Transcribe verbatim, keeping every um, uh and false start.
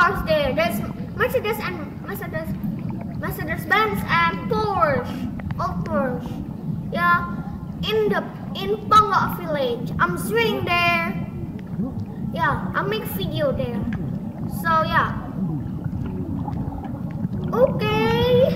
cars there. There's Mercedes and Mercedes, Mercedes Benz and Porsche, old Porsche. Yeah, in the in Pangga village. I'm swing there. Yeah, I make video there. So yeah. Okay.